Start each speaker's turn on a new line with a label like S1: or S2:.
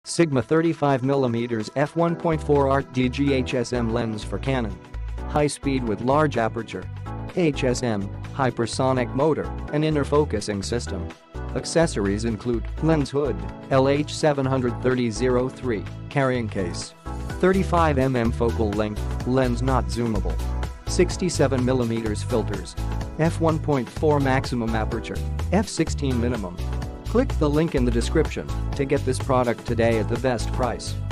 S1: Sigma 35mm f1.4 Art DG HSM lens for Canon. High speed with large aperture. HSM, hypersonic motor, and inner focusing system. Accessories include lens hood, LH730-03, carrying case. 35mm focal length, lens not zoomable. 67mm filters. f1.4 maximum aperture, f16 minimum. Click the link in the description to get this product today at the best price.